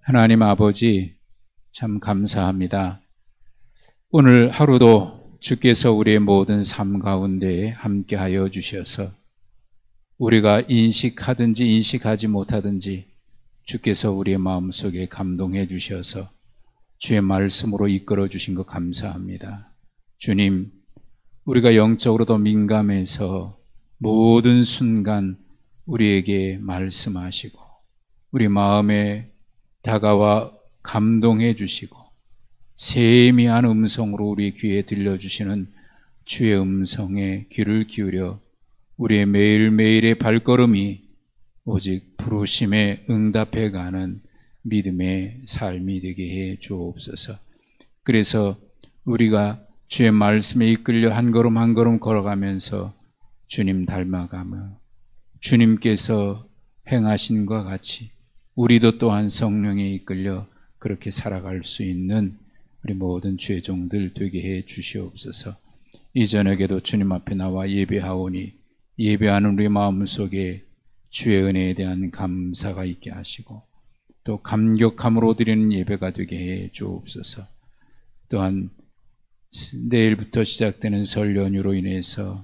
하나님 아버지, 참 감사합니다. 오늘 하루도 주께서 우리의 모든 삶 가운데 함께하여 주셔서 우리가 인식하든지 인식하지 못하든지 주께서 우리의 마음속에 감동해 주셔서 주의 말씀으로 이끌어 주신 것 감사합니다. 주님, 우리가 영적으로도 민감해서 모든 순간 우리에게 말씀하시고 우리 마음에 다가와 감동해 주시고 세미한 음성으로 우리 귀에 들려주시는 주의 음성에 귀를 기울여 우리의 매일매일의 발걸음이 오직 부르심에 응답해가는 믿음의 삶이 되게 해 주옵소서. 그래서 우리가 주의 말씀에 이끌려 한 걸음 한 걸음 걸어가면서 주님 닮아가며 주님께서 행하신 것과 같이 우리도 또한 성령에 이끌려 그렇게 살아갈 수 있는 우리 모든 주의 종들 되게 해 주시옵소서. 이 저녁에도 주님 앞에 나와 예배하오니 예배하는 우리 마음속에 주의 은혜에 대한 감사가 있게 하시고 또 감격함으로 드리는 예배가 되게 해 주옵소서. 또한 내일부터 시작되는 설 연휴로 인해서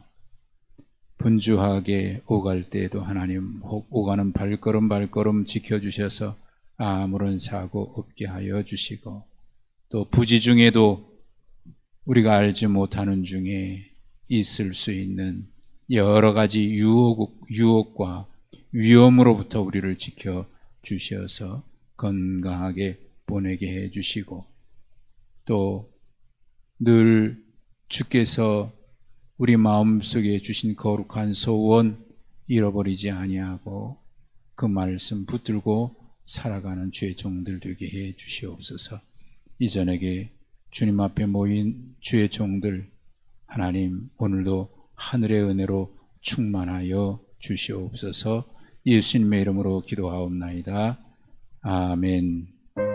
분주하게 오갈 때에도 하나님 오가는 발걸음 지켜주셔서 아무런 사고 없게 하여 주시고 또 부지 중에도 우리가 알지 못하는 중에 있을 수 있는 여러 가지 유혹과 위험으로부터 우리를 지켜주셔서 건강하게 보내게 해주시고 또 늘 주께서 우리 마음속에 주신 거룩한 소원 잃어버리지 아니하고 그 말씀 붙들고 살아가는 주의 종들 되게 해 주시옵소서. 이전에게 주님 앞에 모인 주의 종들 하나님 오늘도 하늘의 은혜로 충만하여 주시옵소서. 예수님의 이름으로 기도하옵나이다. 아멘.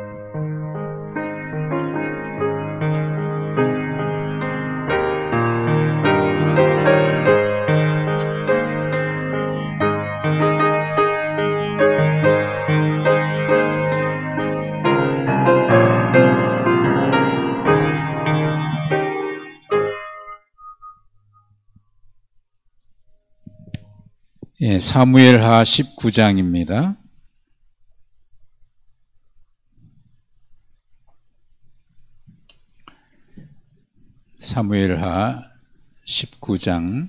사무엘하 19장입니다. 사무엘하 19장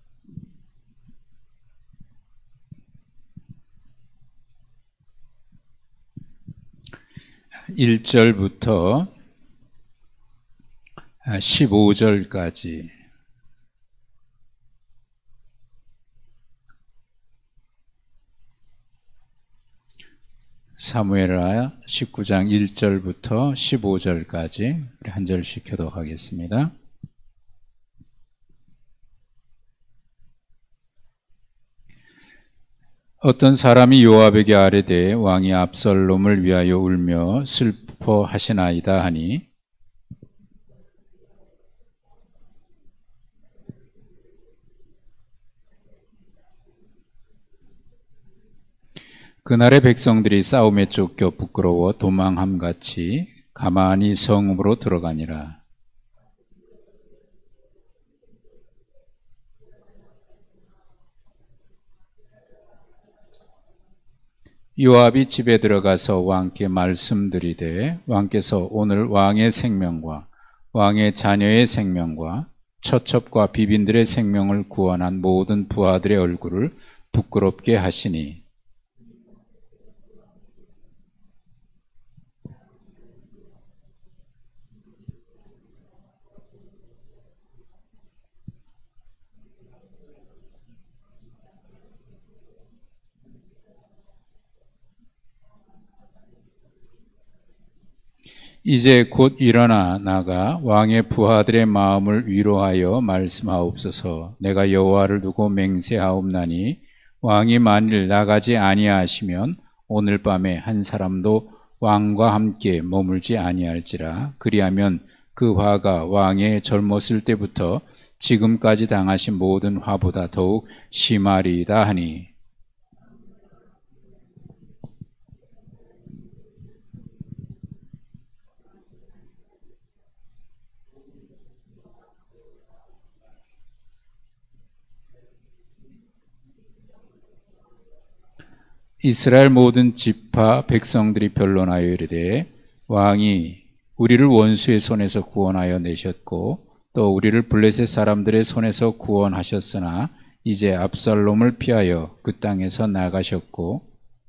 1절부터 15절까지 사무엘하 19장 1절부터 15절까지 우리 한 절씩 켜도록 하겠습니다. 어떤 사람이 요압에게 아뢰되 왕이 압살롬을 위하여 울며 슬퍼하시나이다 하니 그날의 백성들이 싸움에 쫓겨 부끄러워 도망함같이 가만히 성읍으로 들어가니라. 요압이 집에 들어가서 왕께 말씀드리되 왕께서 오늘 왕의 생명과 왕의 자녀의 생명과 처첩과 비빈들의 생명을 구원한 모든 부하들의 얼굴을 부끄럽게 하시니 이제 곧 일어나 나가 왕의 부하들의 마음을 위로하여 말씀하옵소서. 내가 여호와를 두고 맹세하옵나니 왕이 만일 나가지 아니하시면 오늘 밤에 한 사람도 왕과 함께 머물지 아니할지라. 그리하면 그 화가 왕의 젊었을 때부터 지금까지 당하신 모든 화보다 더욱 심하리이다 하니 이스라엘 모든 지파 백성들이 변론하여 이르되 왕이 우리를 원수의 손에서 구원하여 내셨고 또 우리를 블레셋 사람들의 손에서 구원하셨으나 이제 압살롬을 피하여 그 땅에서 나가셨고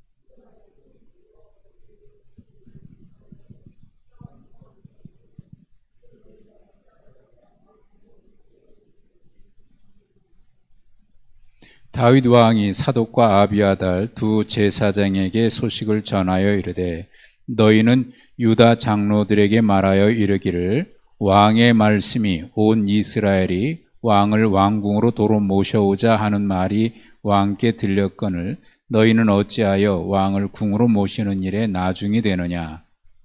다윗 왕이 사독과 아비아달 두 제사장에게 소식을 전하여 이르되 너희는 유다 장로들에게 말하여 이르기를 왕의 말씀이 온 이스라엘이 왕을 왕궁으로 도로 모셔오자 하는 말이 왕께 들렸거늘 너희는 어찌하여 왕을 궁으로 모시는 일에 나중이 되느냐.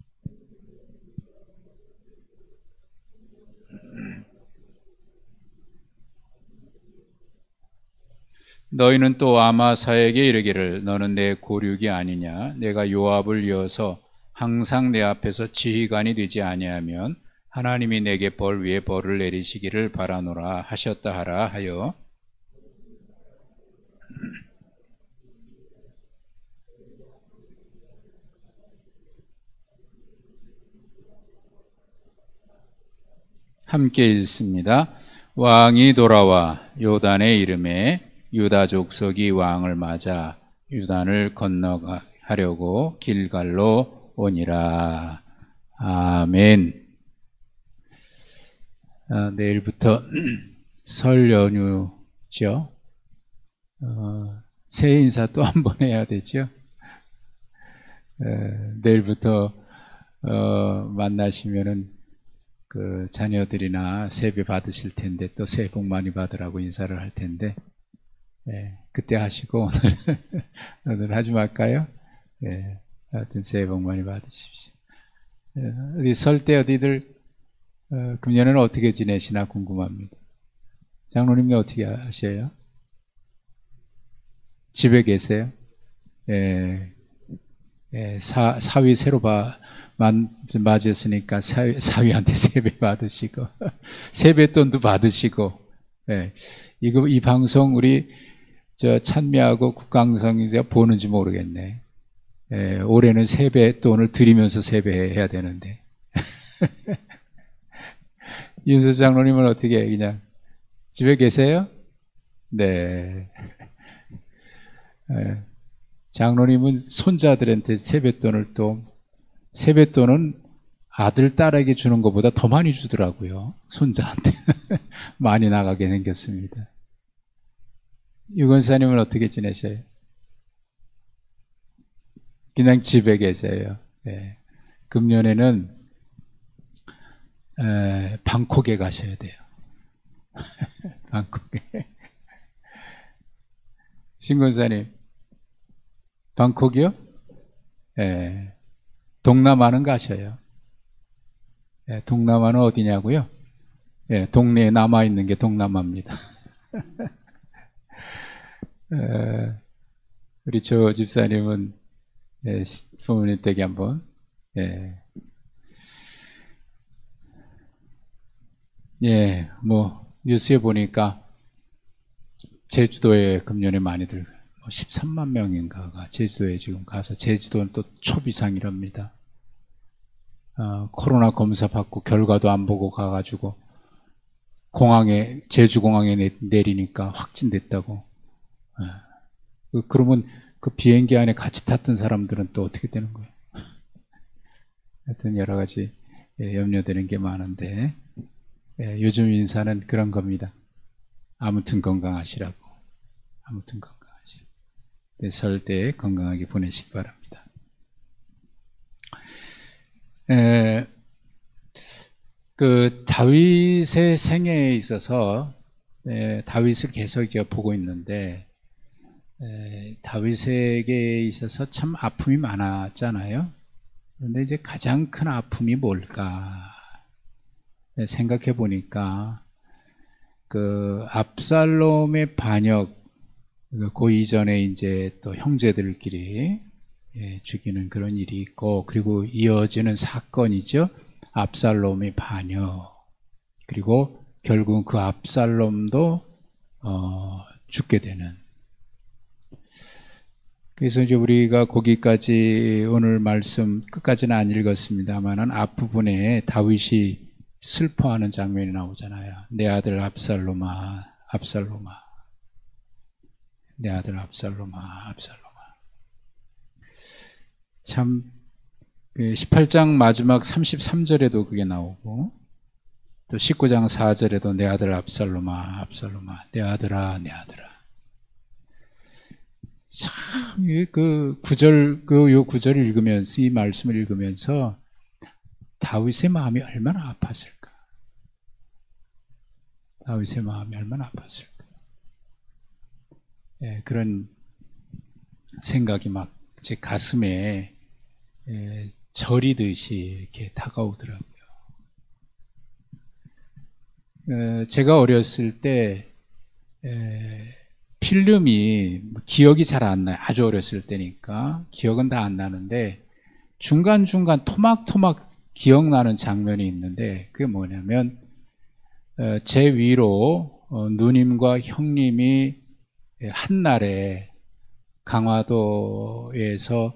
너희는 또 아마사에게 이르기를 너는 내 고륙이 아니냐. 내가 요압을 이어서 항상 내 앞에서 지휘관이 되지 아니하면 하나님이 내게 벌 위에 벌을 내리시기를 바라노라 하셨다 하라 하여 함께 읽습니다. 왕이 돌아와 요단의 이름에 유다 족속이 왕을 맞아 요단을 건너가려고 길갈로 오니라. 아멘. 내일부터 설 연휴죠. 새해 인사 또 한 번 해야 되죠. 내일부터 만나시면은 그 자녀들이나 세배 받으실 텐데 또 새해 복 많이 받으라고 인사를 할 텐데 그때 하시고 오늘 하지 말까요? 하여튼 새해 복 많이 받으십시오. 어디 설 때 어디들 금년에는 어떻게 지내시나 궁금합니다. 장로님이 어떻게 하셔요? 집에 계세요? 사위 새로 맞으셨으니까 사위한테 세배 받으시고 세뱃돈도 받으시고 이 방송 우리 찬미하고 국강성이 보는지 모르겠네. 올해는 세뱃돈을 드리면서 세배해야 되는데 윤수 장로님은 어떻게 그냥 집에 계세요? 네. 장로님은 손자들한테 세뱃돈은 아들, 딸에게 주는 것보다 더 많이 주더라고요. 손자한테. 많이 나가게 생겼습니다. 유건사님은 어떻게 지내셔요? 그냥 집에 계세요. 금년에는 방콕에 가셔야 돼요. 방콕에. 신건사님, 방콕이요? 동남아는 가셔요. 동남아는 어디냐고요? 동네에 남아있는 게 동남아입니다. 우리 조 집사님은 부모님 댁에 한번 뉴스에 보니까 제주도에 금년에 많이들 13만 명인가가 제주도에 지금 가서 제주도는 또 초비상이랍니다. 코로나 검사 받고 결과도 안 보고 가가지고 제주공항에 내리니까 확진됐다고. 그러면 그 비행기 안에 같이 탔던 사람들은 또 어떻게 되는 거예요? 하여튼 여러 가지 염려되는 게 많은데 요즘 인사는 그런 겁니다. 아무튼 건강하시라고. 아무튼 건강하시라고. 설 때 건강하게 보내시기 바랍니다. 그 다윗의 생애에 있어서 다윗을 계속 보고 있는데 다윗에게 있어서 참 아픔이 많았잖아요. 그런데 이제 가장 큰 아픔이 뭘까 생각해 보니까 그 압살롬의 반역, 그 이전에 이제 또 형제들끼리 죽이는 그런 일이 있고, 그리고 이어지는 사건이죠. 압살롬의 반역. 그리고 결국 그 압살롬도 죽게 되는. 그래서 이제 우리가 거기까지 오늘 말씀 끝까지는 안 읽었습니다만은 앞부분에 다윗이 슬퍼하는 장면이 나오잖아요. 내 아들 압살롬아, 압살롬아. 내 아들 압살롬아, 압살롬아. 참 18장 마지막 33절에도 그게 나오고 또 19장 4절에도 내 아들 압살롬아, 압살롬아. 내 아들아, 내 아들아. 참, 그 구절, 요 구절을 읽으면서, 이 말씀을 읽으면서 다윗의 마음이 얼마나 아팠을까? 다윗의 마음이 얼마나 아팠을까? 예, 그런 생각이 막 제 가슴에 저리듯이 이렇게 다가오더라고요. 제가 어렸을 때, 필름이 기억이 잘 안 나요. 아주 어렸을 때니까 기억은 다 안 나는데 중간중간 토막토막 기억나는 장면이 있는데 그게 뭐냐면 제 위로 누님과 형님이 한날에 강화도에서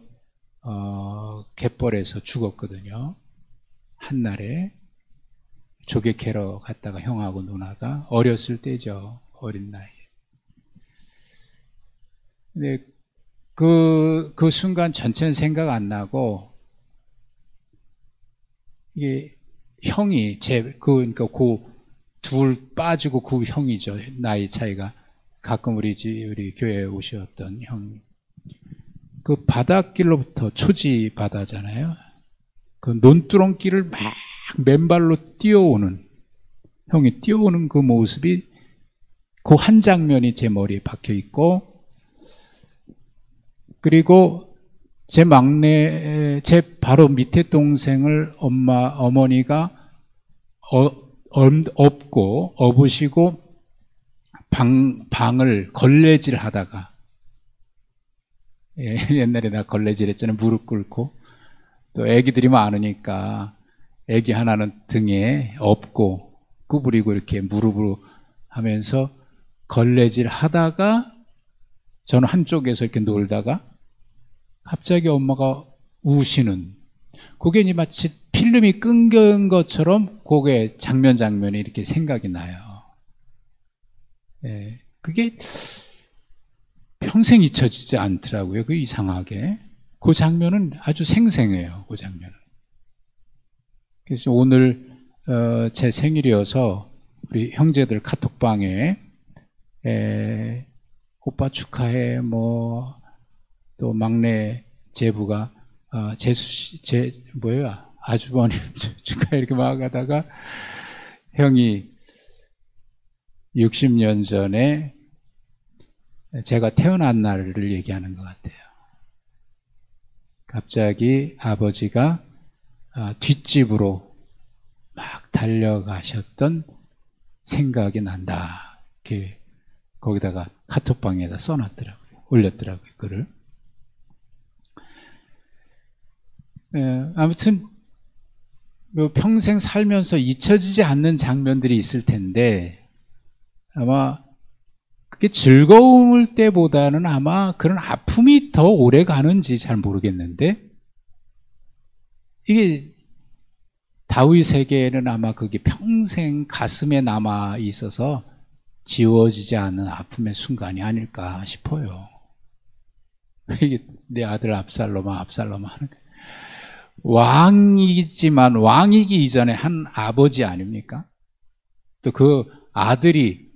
갯벌에서 죽었거든요. 한날에 조개 캐러 갔다가 형하고 누나가 어렸을 때죠. 어린 나이. 근데 그 순간 전체는 생각 안 나고, 이게 형이 그러니까 둘 빠지고 그 형이죠. 나이 차이가. 가끔 우리 교회에 오셨던 형. 그 바닷길로부터 초지 바다잖아요. 그 논두렁길을 막 맨발로 뛰어오는, 형이 뛰어오는 그 모습이 그 한 장면이 제 머리에 박혀 있고, 그리고 제 막내, 제 바로 밑에 동생을 어머니가 업으시고 방을 걸레질 하다가, 옛날에 나 걸레질 했잖아요. 무릎 꿇고. 또 애기들이 많으니까 애기 하나는 등에 업고 구부리고 이렇게 무릎으로 하면서 걸레질 하다가 저는 한쪽에서 이렇게 놀다가 갑자기 엄마가 우시는, 그게 마치 필름이 끊긴 것처럼 그게 장면이 이렇게 생각이 나요. 예, 그게 평생 잊혀지지 않더라고요. 그 이상하게. 그 장면은 아주 생생해요. 그 장면은. 그래서 오늘 제 생일이어서 우리 형제들 카톡방에 오빠 축하해, 또 막내 제부가 아주버님 축하해 이렇게 막 하다가 형이 60년 전에 제가 태어난 날을 얘기하는 것 같아요. 갑자기 아버지가 뒷집으로 막 달려가셨던 생각이 난다. 이렇게 거기다가 카톡방에다 써놨더라고요. 올렸더라고요, 글을. 아무튼 평생 살면서 잊혀지지 않는 장면들이 있을 텐데 아마 그게 즐거울 때보다는 아마 그런 아픔이 더 오래 가는지 잘 모르겠는데, 이게 다윗에게는 아마 그게 평생 가슴에 남아 있어서 지워지지 않는 아픔의 순간이 아닐까 싶어요. 이게 내 아들 압살롬아, 압살롬아 하는 거예요. 왕이지만 왕이기 이전에 한 아버지 아닙니까? 또 그 아들이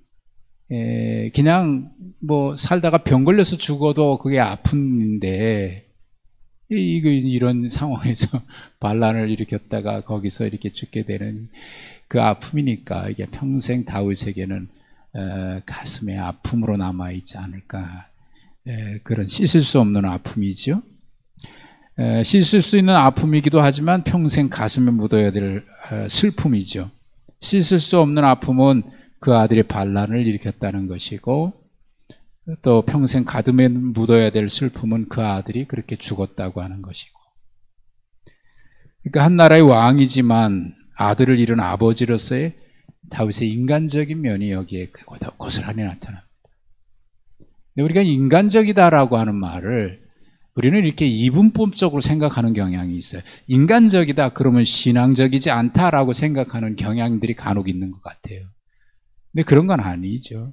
그냥 살다가 병 걸려서 죽어도 그게 아픈데, 이런 상황에서 반란을 일으켰다가 거기서 이렇게 죽게 되는 그 아픔이니까 이게 평생 다윗에게는 가슴에 아픔으로 남아있지 않을까. 그런 씻을 수 없는 아픔이죠. 씻을 수 있는 아픔이기도 하지만 평생 가슴에 묻어야 될 슬픔이죠. 씻을 수 없는 아픔은 그 아들이 반란을 일으켰다는 것이고, 또 평생 가슴에 묻어야 될 슬픔은 그 아들이 그렇게 죽었다고 하는 것이고. 그러니까 한 나라의 왕이지만 아들을 잃은 아버지로서의 다윗의 인간적인 면이 여기에 고스란히 나타납니다. 근데 우리가 인간적이다라고 하는 말을 우리는 이렇게 이분법적으로 생각하는 경향이 있어요. 인간적이다 그러면 신앙적이지 않다라고 생각하는 경향들이 간혹 있는 것 같아요. 근데 그런 건 아니죠.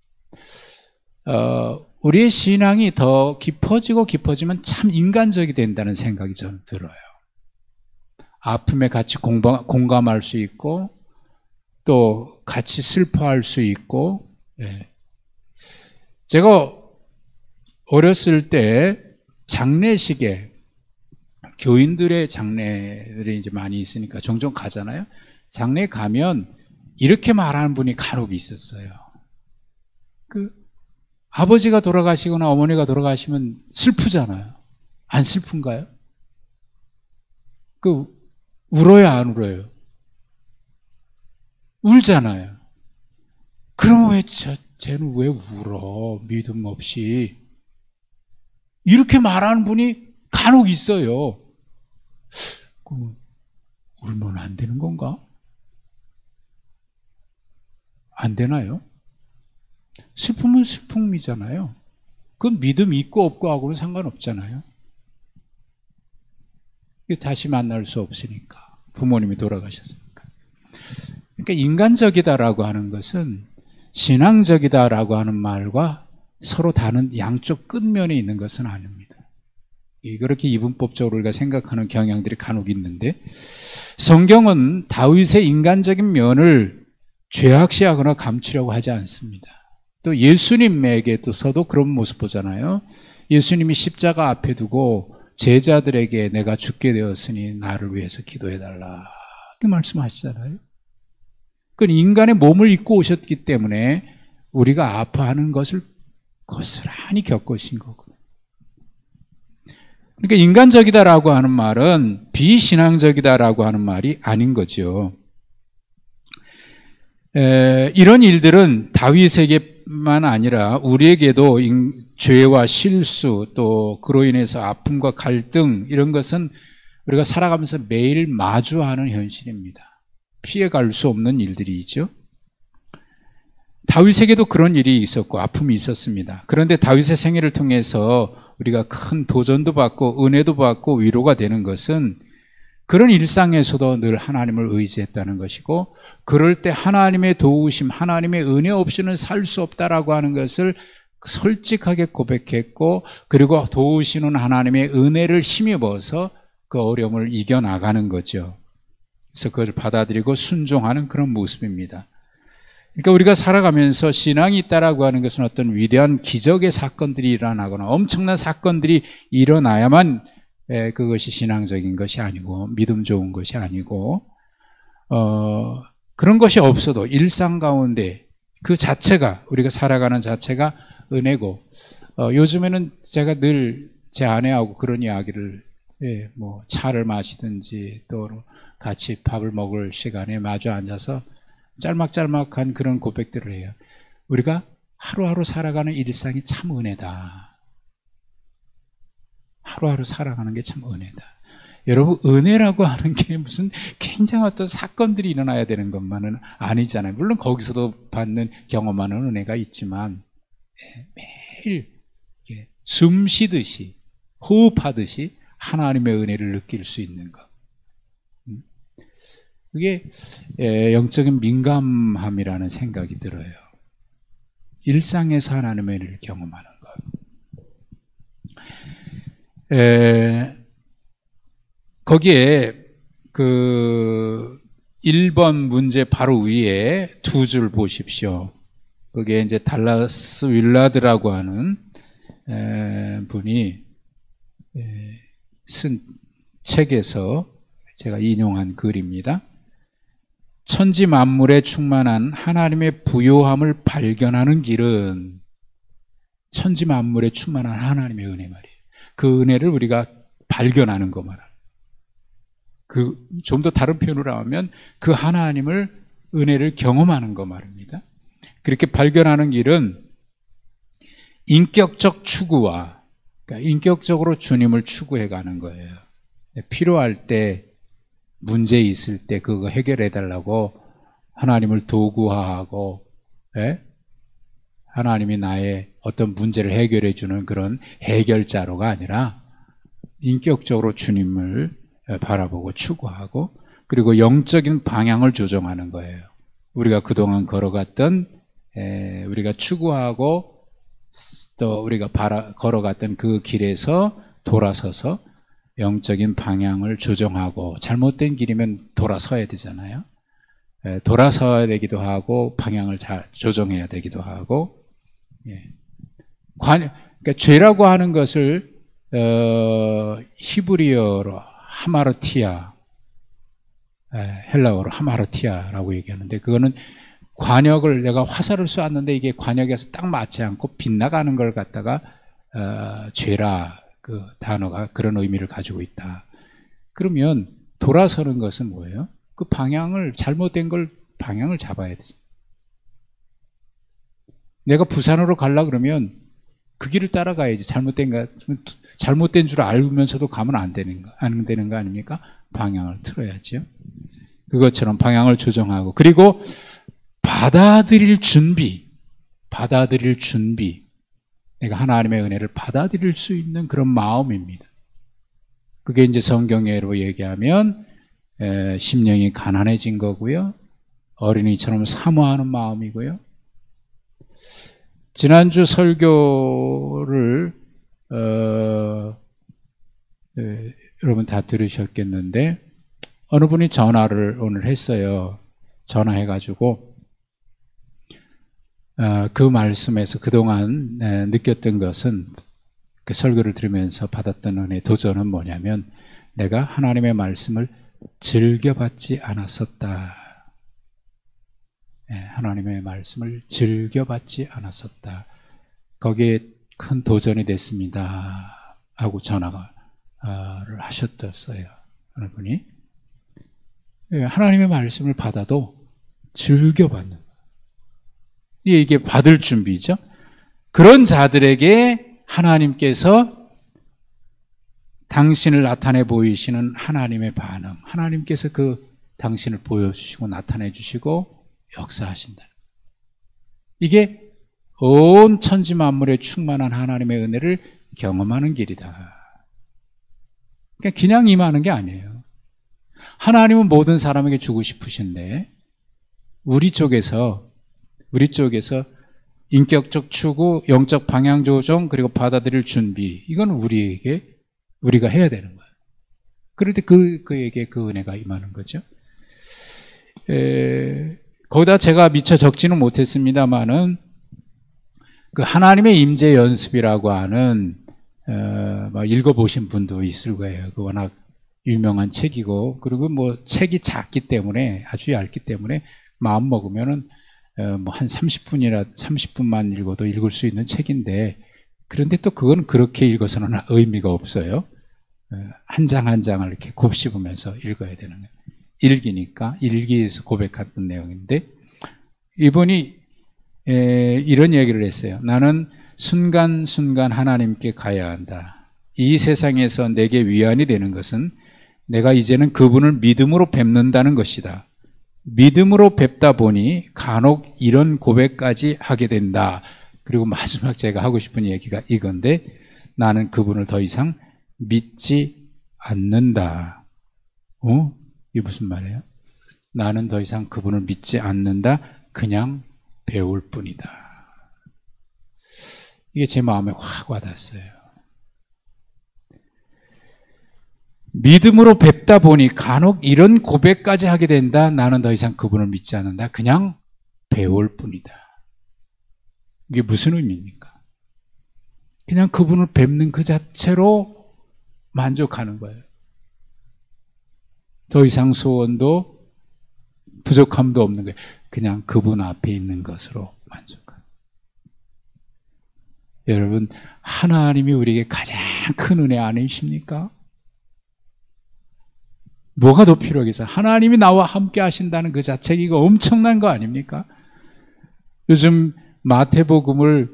우리의 신앙이 더 깊어지고 깊어지면 참 인간적이 된다는 생각이 저는 들어요. 아픔에 같이 공감할 수 있고 또 같이 슬퍼할 수 있고. 제가 어렸을 때 장례식에 교인들의 장례들이 이제 많이 있으니까 종종 가잖아요. 장례 가면 이렇게 말하는 분이 간혹 있었어요. 아버지가 돌아가시거나 어머니가 돌아가시면 슬프잖아요. 안 슬픈가요? 울어요, 안 울어요? 울잖아요. 그럼 쟤는 왜 울어? 믿음 없이. 이렇게 말하는 분이 간혹 있어요. 울면 안 되는 건가? 안 되나요? 슬픔은 슬픔이잖아요. 그건 믿음 있고 없고 하고는 상관없잖아요. 다시 만날 수 없으니까. 부모님이 돌아가셨으니까. 그러니까 인간적이다라고 하는 것은 신앙적이다라고 하는 말과 서로 다른 양쪽 끝면에 있는 것은 아닙니다. 그렇게 이분법적으로 우리가 생각하는 경향들이 간혹 있는데, 성경은 다윗의 인간적인 면을 죄악시하거나 감추려고 하지 않습니다. 또 예수님에게서도 그런 모습 보잖아요. 예수님이 십자가 앞에 두고 제자들에게 내가 죽게 되었으니 나를 위해서 기도해달라 이렇게 말씀하시잖아요. 그건 인간의 몸을 입고 오셨기 때문에 우리가 아파하는 것을 고스란히 겪으신 거고. 그러니까 인간적이다라고 하는 말은 비신앙적이다라고 하는 말이 아닌 거죠. 이런 일들은 다윗에게만 아니라 우리에게도 죄와 실수 또 그로 인해서 아픔과 갈등 이런 것은 우리가 살아가면서 매일 마주하는 현실입니다. 피해갈 수 없는 일들이죠. 다윗에게도 그런 일이 있었고 아픔이 있었습니다. 그런데 다윗의 생애를 통해서 우리가 큰 도전도 받고 은혜도 받고 위로가 되는 것은 그런 일상에서도 늘 하나님을 의지했다는 것이고, 그럴 때 하나님의 도우심, 하나님의 은혜 없이는 살 수 없다라고 하는 것을 솔직하게 고백했고, 그리고 도우시는 하나님의 은혜를 힘입어서 그 어려움을 이겨나가는 거죠. 그래서 그걸 받아들이고 순종하는 그런 모습입니다. 그러니까 우리가 살아가면서 신앙이 있다라고 하는 것은 어떤 위대한 기적의 사건들이 일어나거나 엄청난 사건들이 일어나야만 그것이 신앙적인 것이 아니고 믿음 좋은 것이 아니고, 그런 것이 없어도 일상 가운데 그 자체가, 우리가 살아가는 자체가 은혜고, 요즘에는 제가 늘 제 아내하고 그런 이야기를, 뭐 차를 마시든지 또 같이 밥을 먹을 시간에 마주 앉아서 짤막짤막한 그런 고백들을 해요. 우리가 하루하루 살아가는 일상이 참 은혜다. 하루하루 살아가는 게 참 은혜다. 여러분, 은혜라고 하는 게 무슨 굉장히 어떤 사건들이 일어나야 되는 것만은 아니잖아요. 물론 거기서도 받는 경험하는 은혜가 있지만 매일 숨 쉬듯이 호흡하듯이 하나님의 은혜를 느낄 수 있는 것. 그게 영적인 민감함이라는 생각이 들어요. 일상에서 하나님의 은혜를 경험하는 것. 거기에 그 1번 문제 바로 위에 두 줄 보십시오. 거기에 이제 달라스 윌라드라고 하는 분이 쓴 책에서 제가 인용한 글입니다. 천지 만물에 충만한 하나님의 부요함을 발견하는 길은 천지 만물에 충만한 하나님의 은혜 말이에요. 그 은혜를 우리가 발견하는 거 말이에요. 좀 더 다른 표현으로 하면 그 하나님을 은혜를 경험하는 거 말입니다. 그렇게 발견하는 길은 인격적 추구와, 그러니까 인격적으로 주님을 추구해 가는 거예요. 필요할 때, 문제 있을 때 그거 해결해 달라고 하나님을 도구화하고, 하나님이 나의 어떤 문제를 해결해 주는 그런 해결자로가 아니라 인격적으로 주님을 바라보고 추구하고 그리고 영적인 방향을 조정하는 거예요. 우리가 그동안 걸어갔던 우리가 추구하고 또 우리가 걸어갔던 그 길에서 돌아서서 영적인 방향을 조정하고 잘못된 길이면 돌아서야 되잖아요. 돌아서야 되기도 하고 방향을 잘 조정해야 되기도 하고 그러니까 죄라고 하는 것을 히브리어로 하마르티아 헬라어로 하마르티아라고 얘기하는데 그거는 관역을 내가 화살을 쏘았는데 이게 관역에서 딱 맞지 않고 빗나가는 걸 갖다가 죄라 그 단어가 그런 의미를 가지고 있다. 그러면 돌아서는 것은 뭐예요? 그 방향을 잘못된 걸 방향을 잡아야 되죠. 내가 부산으로 가려 그러면 그 길을 따라가야지. 잘못된 줄 알면서도 가면 안 되는 거 아닙니까? 방향을 틀어야죠. 그것처럼 방향을 조정하고 그리고 받아들일 준비. 내가 하나님의 은혜를 받아들일 수 있는 그런 마음입니다. 그게 이제 성경예로 얘기하면 심령이 가난해진 거고요. 어린이처럼 사모하는 마음이고요. 지난주 설교를 여러분 다 들으셨겠는데 어느 분이 전화를 오늘 했어요. 전화해가지고 그 말씀에서 그동안 느꼈던 것은 그 설교를 들으면서 받았던 은혜 도전은 뭐냐면 내가 하나님의 말씀을 즐겨받지 않았었다. 하나님의 말씀을 즐겨받지 않았었다. 거기에 큰 도전이 됐습니다. 하고 전화를 하셨었어요. 어느 분이. 하나님의 말씀을 받아도 즐겨받는 거예요. 이게 받을 준비죠. 그런 자들에게 하나님께서 당신을 나타내 보이시는 하나님의 반응, 하나님께서 그 당신을 보여주시고 나타내 주시고 역사하신다. 이게 온 천지 만물에 충만한 하나님의 은혜를 경험하는 길이다. 그냥 임하는 게 아니에요. 하나님은 모든 사람에게 주고 싶으신데 우리 쪽에서 인격적 추구, 영적 방향 조정, 그리고 받아들일 준비, 이건 우리가 해야 되는 거예요. 그런데 그에게 그 은혜가 임하는 거죠. 거기다 제가 미처 적지는 못했습니다만은 그 하나님의 임재 연습이라고 하는 읽어보신 분도 있을 거예요. 그 워낙 유명한 책이고 그리고 뭐 책이 작기 때문에 아주 얇기 때문에 마음 먹으면은 뭐 한 30분만 읽어도 읽을 수 있는 책인데 그런데 또 그건 그렇게 읽어서는 의미가 없어요. 한 장 한 장을 이렇게 곱씹으면서 읽어야 되는 거예요. 일기니까 일기에서 고백했던 내용인데 이분이 이런 얘기를 했어요. 나는 순간순간 하나님께 가야 한다. 이 세상에서 내게 위안이 되는 것은 내가 이제는 그분을 믿음으로 뵙는다는 것이다. 믿음으로 뵙다 보니 간혹 이런 고백까지 하게 된다. 그리고 마지막 제가 하고 싶은 얘기가 이건데 나는 그분을 더 이상 믿지 않는다. 이게 무슨 말이에요? 나는 더 이상 그분을 믿지 않는다. 그냥 배울 뿐이다. 이게 제 마음에 확 와닿았어요. 믿음으로 뵙다 보니 간혹 이런 고백까지 하게 된다. 나는 더 이상 그분을 믿지 않는다. 그냥 배울 뿐이다. 이게 무슨 의미입니까? 그냥 그분을 뵙는 그 자체로 만족하는 거예요. 더 이상 소원도 부족함도 없는 거예요. 그냥 그분 앞에 있는 것으로 만족하는 거예요. 여러분, 하나님이 우리에게 가장 큰 은혜 아니십니까? 뭐가 더 필요하겠어요? 하나님이 나와 함께 하신다는 그 자체가 이거 엄청난 거 아닙니까? 요즘 마태복음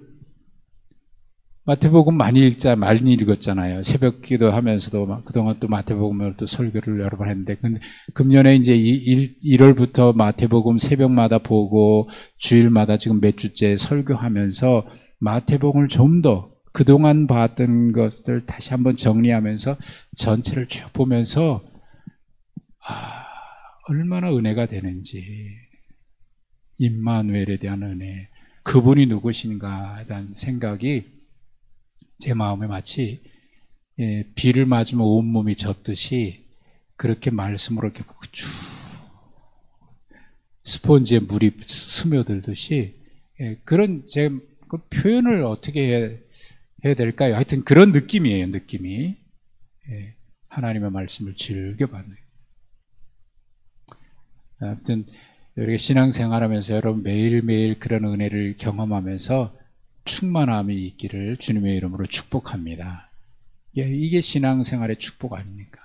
많이 읽었잖아요. 새벽 기도 하면서도 그동안 또 마태복음을 또 설교를 여러 번 했는데, 근데 금년에 이제 1월부터 마태복음 새벽마다 보고 주일마다 지금 몇 주째 설교하면서 마태복음을 좀 더 그동안 봤던 것들 다시 한번 정리하면서 전체를 쭉 보면서 얼마나 은혜가 되는지, 임마누엘에 대한 은혜, 그분이 누구신가에 대한 생각이 제 마음에 마치 비를 맞으면 온몸이 젖듯이 그렇게 말씀으로 이렇게 쭉 스폰지에 물이 스며들듯이, 그런 제 그 표현을 어떻게 해야 될까요? 하여튼 그런 느낌이에요, 느낌이. 하나님의 말씀을 즐겨받는. 아무튼 우리가 신앙생활하면서 여러분 매일매일 그런 은혜를 경험하면서 충만함이 있기를 주님의 이름으로 축복합니다. 이게 신앙생활의 축복 아닙니까?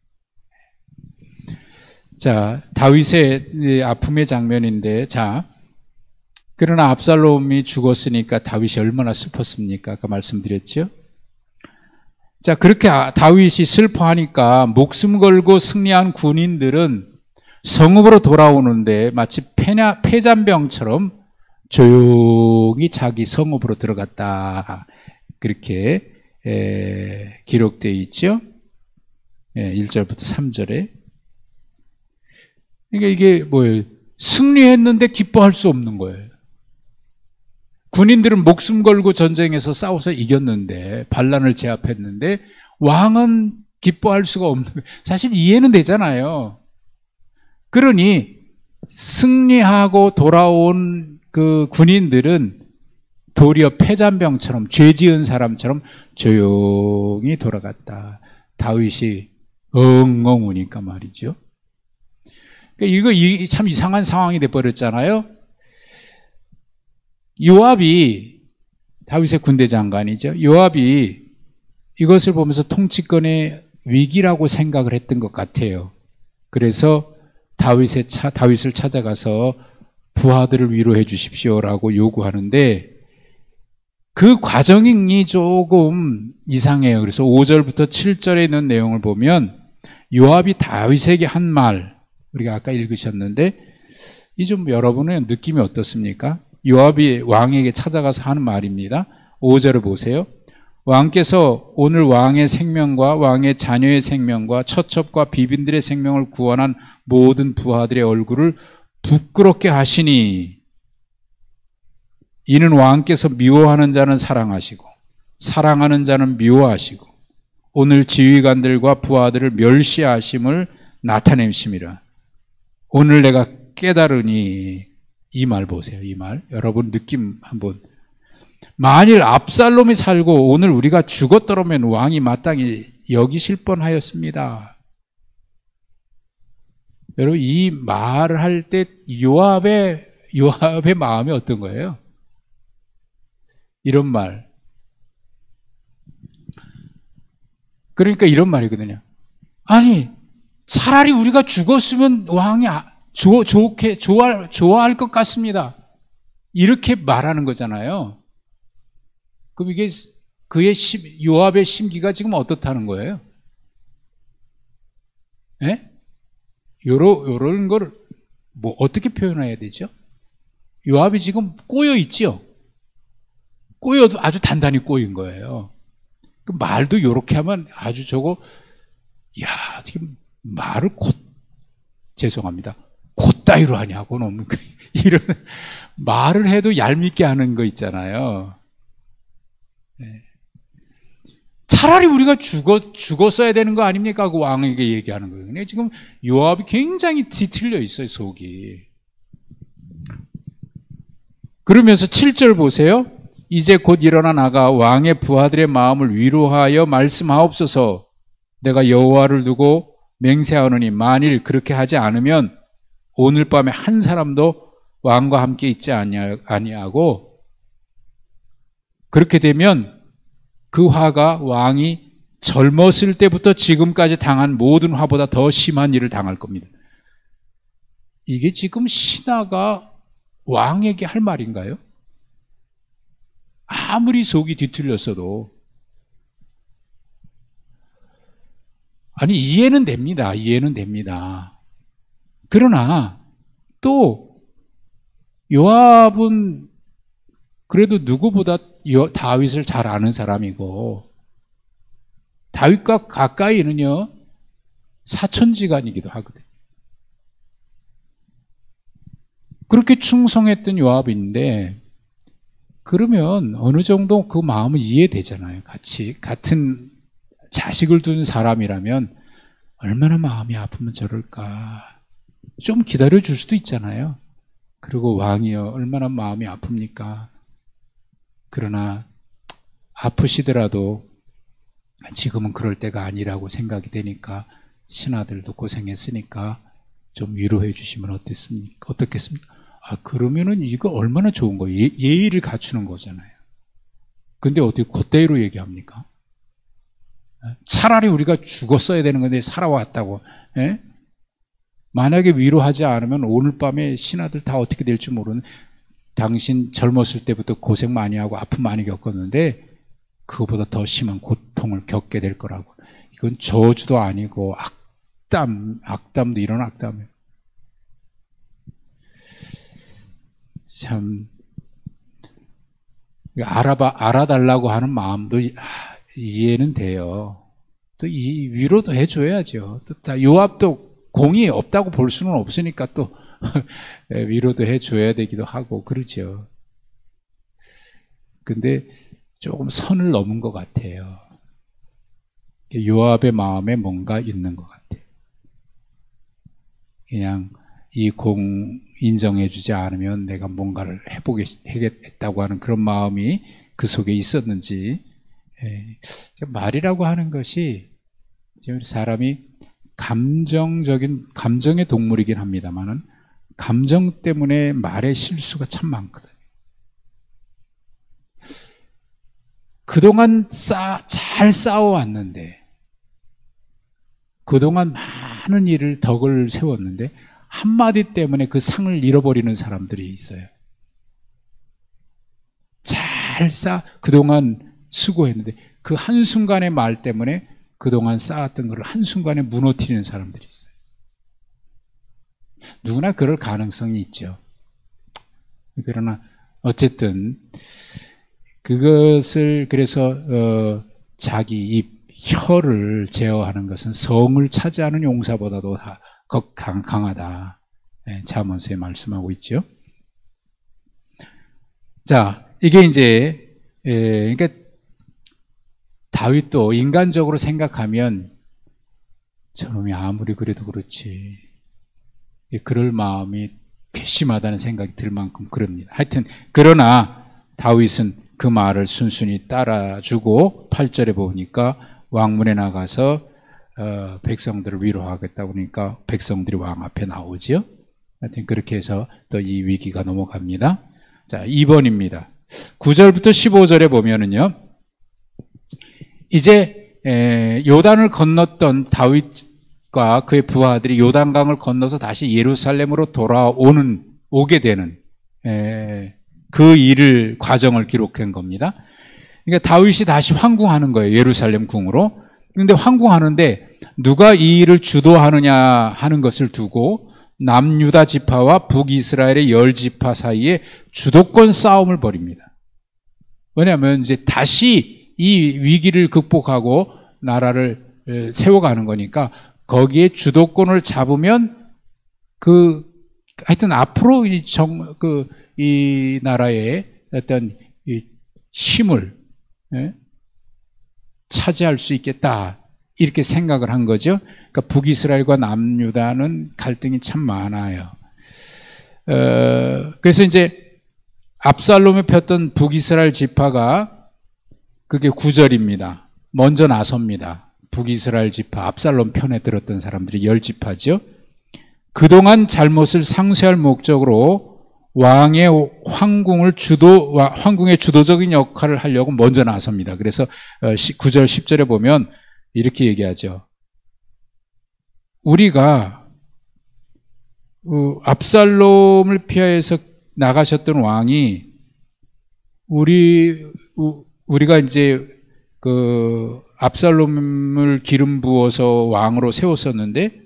자, 다윗의 아픔의 장면인데, 자, 그러나 압살롬이 죽었으니까 다윗이 얼마나 슬펐습니까? 아까 말씀드렸죠? 자, 그렇게 다윗이 슬퍼하니까 목숨 걸고 승리한 군인들은 성읍으로 돌아오는데 마치 폐잔병처럼 조용히 자기 성읍으로 들어갔다. 그렇게 기록되어 있죠? 1절부터 3절에. 그러니까 이게 뭐예요? 승리했는데 기뻐할 수 없는 거예요. 군인들은 목숨 걸고 전쟁에서 싸워서 이겼는데, 반란을 제압했는데 왕은 기뻐할 수가 없는 거예요. 사실 이해는 되잖아요. 그러니 승리하고 돌아온 그 군인들은 도리어 폐잔병처럼, 죄 지은 사람처럼 조용히 돌아갔다. 다윗이 엉엉 우니까 말이죠. 그러니까 이거 참 이상한 상황이 돼버렸잖아요. 요압이, 다윗의 군대 장관이죠. 요압이 이것을 보면서 통치권의 위기라고 생각을 했던 것 같아요. 그래서 다윗을 찾아가서 부하들을 위로해 주십시오라고 요구하는데, 그 과정이 조금 이상해요. 그래서 5절부터 7절에 있는 내용을 보면 요압이 다윗에게 한 말, 우리가 아까 읽으셨는데, 이 좀 여러분의 느낌이 어떻습니까? 요압이 왕에게 찾아가서 하는 말입니다. 5절을 보세요. 왕께서 오늘 왕의 생명과 왕의 자녀의 생명과 처첩과 비빈들의 생명을 구원한 모든 부하들의 얼굴을 부끄럽게 하시니, 이는 왕께서 미워하는 자는 사랑하시고 사랑하는 자는 미워하시고 오늘 지휘관들과 부하들을 멸시하심을 나타내심이라. 오늘 내가 깨달으니, 이 말 보세요. 이 말 여러분 느낌 한번. 만일 압살롬이 살고 오늘 우리가 죽었더라면 왕이 마땅히 여기실 뻔하였습니다. 여러분, 이 말을 할 때 요압의 마음이 어떤 거예요? 이런 말. 그러니까 이런 말이거든요. 아니, 차라리 우리가 죽었으면 왕이 좋아할 것 같습니다. 이렇게 말하는 거잖아요. 그럼 이게 요압의 심기가 지금 어떻다는 거예요? 예? 요런 걸 뭐 어떻게 표현해야 되죠? 요압이 지금 꼬여 있죠? 꼬여도 아주 단단히 꼬인 거예요. 그 말도 요렇게 하면 아주 야, 지금 말을 죄송합니다. 콧다이로 하냐고 너무 이런 말을 해도 얄밉게 하는 거 있잖아요. 네. 차라리 우리가 죽었어야 되는 거 아닙니까? 그 왕에게 얘기하는 거예요. 근데 지금 요압이 굉장히 뒤틀려 있어요, 속이. 그러면서 7절 보세요. 이제 곧 일어나 나가 왕의 부하들의 마음을 위로하여 말씀하옵소서. 내가 여호와를 두고 맹세하노니 만일 그렇게 하지 않으면 오늘 밤에 한 사람도 왕과 함께 있지 아니하고, 그렇게 되면 그 화가 왕이 젊었을 때부터 지금까지 당한 모든 화보다 더 심한 일을 당할 겁니다. 이게 지금 신하가 왕에게 할 말인가요? 아무리 속이 뒤틀렸어도. 아니, 이해는 됩니다. 이해는 됩니다. 그러나 또 요압은 그래도 누구보다 다윗을 잘 아는 사람이고, 다윗과 가까이는요 사천지간이기도 하거든요. 그렇게 충성했던 요압인데, 그러면 어느 정도 그 마음은 이해되잖아요. 같은 자식을 둔 사람이라면 얼마나 마음이 아프면 저럴까. 좀 기다려줄 수도 있잖아요. 그리고 왕이여 얼마나 마음이 아픕니까? 그러나 아프시더라도 지금은 그럴 때가 아니라고 생각이 되니까, 신하들도 고생했으니까 좀 위로해 주시면 어떻겠습니까? 그러면은 이거 얼마나 좋은 거예요. 예의를 갖추는 거잖아요. 근데 어떻게 그때로 얘기합니까? 차라리 우리가 죽었어야 되는 건데 살아왔다고. 예? 만약에 위로하지 않으면 오늘 밤에 신하들 다 어떻게 될지 모르는, 당신 젊었을 때부터 고생 많이 하고 아픔 많이 겪었는데 그거보다 더 심한 고통을 겪게 될 거라고. 이건 저주도 아니고 악담도 이런 악담이에요. 참 알아달라고 하는 마음도 이해는 돼요. 또 이 위로도 해줘야죠. 또 다 요압도 공이 없다고 볼 수는 없으니까 또 위로도 해줘야 되기도 하고 그러죠. 근데 조금 선을 넘은 것 같아요. 요압의 마음에 뭔가 있는 것 같아요. 그냥 이 공 인정해주지 않으면 내가 뭔가를 해보겠다고 하는 그런 마음이 그 속에 있었는지. 말이라고 하는 것이 사람이 감정의 동물이긴 합니다만은 감정 때문에 말의 실수가 참 많거든요. 그동안 잘 싸워왔는데, 그동안 많은 일을 덕을 세웠는데 한마디 때문에 그 상을 잃어버리는 사람들이 있어요. 그동안 수고했는데 그 한순간의 말 때문에 그동안 쌓았던 것을 한순간에 무너뜨리는 사람들이 있어요. 누구나 그럴 가능성이 있죠. 그러나 어쨌든 그것을 그래서 자기 입, 혀를 제어하는 것은 성을 차지하는 용사보다도 더 강하다. 잠언서에 말씀하고 있죠. 자, 이게 이제 그러니까 다윗도 인간적으로 생각하면 저놈이 아무리 그래도 그렇지, 그럴 마음이 괘씸하다는 생각이 들 만큼 그럽니다. 하여튼 그러나 다윗은 그 말을 순순히 따라주고 8절에 보니까 왕문에 나가서 백성들을 위로하겠다고 하니까 백성들이 왕 앞에 나오죠. 하여튼 그렇게 해서 또 이 위기가 넘어갑니다. 자, 2번입니다. 9절부터 15절에 보면은요, 이제 요단을 건넜던 다윗과 그의 부하들이 요단강을 건너서 다시 예루살렘으로 오게 되는 그 과정을 기록한 겁니다. 그러니까 다윗이 다시 황궁하는 거예요. 예루살렘 궁으로. 그런데 황궁하는데 누가 이 일을 주도하느냐 하는 것을 두고 남유다 지파와 북이스라엘의 10지파 사이에 주도권 싸움을 벌입니다. 왜냐하면 이제 다시 이 위기를 극복하고 나라를 세워가는 거니까 거기에 주도권을 잡으면 하여튼 앞으로 이 나라의 어떤 힘을 차지할 수 있겠다, 이렇게 생각을 한 거죠. 그러니까 북이스라엘과 남유다는 갈등이 참 많아요. 그래서 이제 압살롬이 폈던 북이스라엘 지파가, 그게 9절입니다. 먼저 나섭니다. 북이스라엘 지파, 압살롬 편에 들었던 사람들이 10지파죠. 그동안 잘못을 상쇄할 목적으로 왕의 황궁의 주도적인 역할을 하려고 먼저 나섭니다. 그래서 9절 10절에 보면 이렇게 얘기하죠. 우리가 압살롬을 피해서 나가셨던 왕이 우리가 이제 압살롬을 기름 부어서 왕으로 세웠었는데